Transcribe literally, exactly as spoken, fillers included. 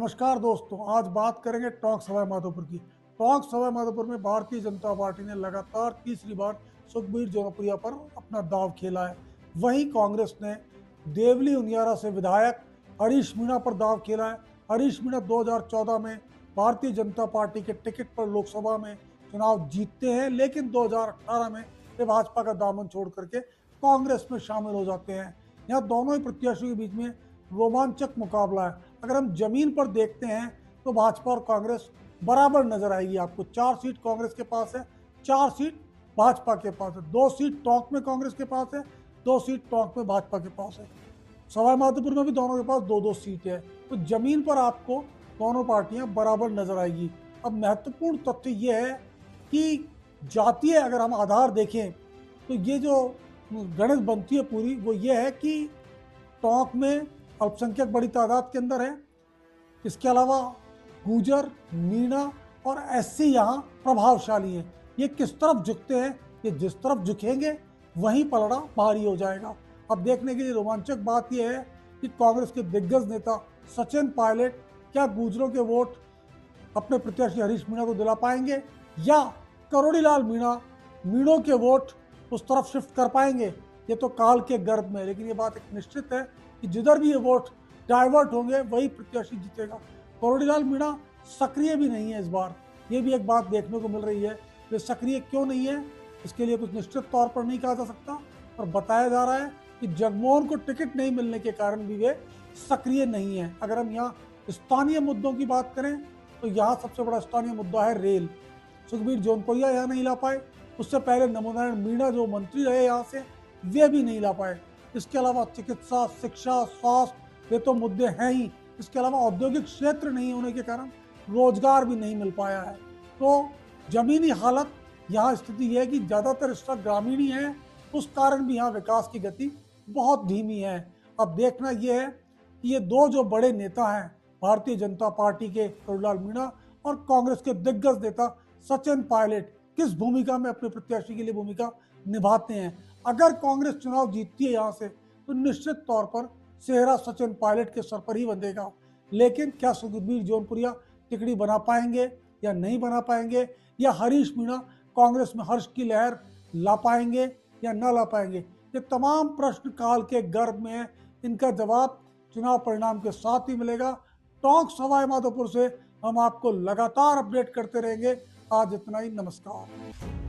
नमस्कार दोस्तों, आज बात करेंगे टोंक सवाई माधोपुर की। टोंक सवाई माधोपुर में भारतीय जनता पार्टी ने लगातार तीसरी बार सुखबीर जोनपुरिया पर अपना दांव खेला है। वहीं कांग्रेस ने देवली उनियारा से विधायक हरीश मीणा पर दांव खेला है। हरीश मीणा दो हज़ार चौदह में भारतीय जनता पार्टी के टिकट पर लोकसभा में चुनाव जीतते हैं, लेकिन दो हज़ार अठारह में वे भाजपा का दामन छोड़ करके कांग्रेस में शामिल हो जाते हैं। यहाँ दोनों ही प्रत्याशियों के बीच में रोमांचक मुकाबला है। अगर हम जमीन पर देखते हैं तो भाजपा और कांग्रेस बराबर नजर आएगी आपको। चार सीट कांग्रेस के पास है, चार सीट भाजपा के पास है। दो सीट टोंक में कांग्रेस के पास है, दो सीट टोंक में भाजपा के पास है। सवाई माधोपुर में भी दोनों के पास दो दो सीट है। तो जमीन पर आपको दोनों पार्टियां बराबर नजर आएगी। अब महत्वपूर्ण तथ्य यह है कि जातीय अगर हम आधार देखें तो ये जो गणित बनती है पूरी, वो ये है कि टोंक में अल्पसंख्यक बड़ी तादाद के अंदर है। इसके अलावा गुजर, मीणा और एससी यहाँ प्रभावशाली हैं। ये किस तरफ झुकते हैं, ये जिस तरफ झुकेंगे वहीं पलड़ा भारी हो जाएगा। अब देखने के लिए रोमांचक बात यह है कि कांग्रेस के दिग्गज नेता सचिन पायलट क्या गुजरों के वोट अपने प्रत्याशी हरीश मीणा को दिला पाएंगे, या करोड़ीलाल मीणा मीणों के वोट उस तरफ शिफ्ट कर पाएंगे। ये तो काल के गर्भ में, लेकिन ये बात एक निश्चित है कि जिधर भी ये वोट डाइवर्ट होंगे वही प्रत्याशी जीतेगा। करोड़ीलाल मीणा सक्रिय भी नहीं है इस बार, ये भी एक बात देखने को मिल रही है। वे सक्रिय क्यों नहीं है, इसके लिए कुछ निश्चित तौर पर नहीं कहा जा सकता, और बताया जा रहा है कि जगमोहन को टिकट नहीं मिलने के कारण भी वे सक्रिय नहीं है। अगर हम यहाँ स्थानीय मुद्दों की बात करें तो यहाँ सबसे बड़ा स्थानीय मुद्दा है रेल। सुखबीर जोनपुरिया यहाँ नहीं ला पाए, उससे पहले नमोनारायण मीणा जो मंत्री रहे यहाँ से, वे भी नहीं ला पाए। इसके अलावा चिकित्सा, शिक्षा, स्वास्थ्य, वे तो मुद्दे हैं ही। इसके अलावा औद्योगिक क्षेत्र नहीं होने के कारण रोजगार भी नहीं मिल पाया है। तो जमीनी हालत यहाँ स्थिति यह है कि ज़्यादातर हिस्सा ग्रामीण ही है, उस कारण भी यहाँ विकास की गति बहुत धीमी है। अब देखना यह है कि ये दो जो बड़े नेता हैं, भारतीय जनता पार्टी के करोड़ीलाल मीणा और कांग्रेस के दिग्गज नेता सचिन पायलट, किस भूमिका में अपने प्रत्याशी के लिए भूमिका निभाते हैं। अगर कांग्रेस चुनाव जीतती है यहाँ से तो निश्चित तौर पर सेहरा सचिन पायलट के सर पर ही बंधेगा। लेकिन क्या सुखबीर जोनपुरिया टिकड़ी बना पाएंगे या नहीं बना पाएंगे, या हरीश मीणा कांग्रेस में हर्ष की लहर ला पाएंगे या ना ला पाएंगे, ये तमाम प्रश्न काल के गर्भ में है। इनका जवाब चुनाव परिणाम के साथ ही मिलेगा। टोंक सवाई माधोपुर से हम आपको लगातार अपडेट करते रहेंगे। आज इतना ही, नमस्कार।